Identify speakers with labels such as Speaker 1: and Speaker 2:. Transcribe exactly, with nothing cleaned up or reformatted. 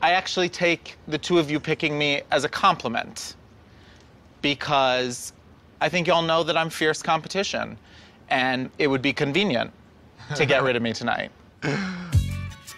Speaker 1: I actually take the two of you picking me as a compliment because I think y'all know that I'm fierce competition and it would be convenient to get rid of me tonight.